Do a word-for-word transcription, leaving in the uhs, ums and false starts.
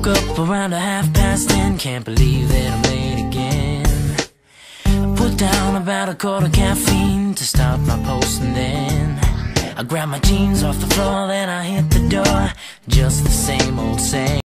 Woke up around a half past ten, can't believe that I'm late again. I put down about a quarter caffeine to start my post, and then I grabbed my jeans off the floor, then I hit the door. Just the same old same.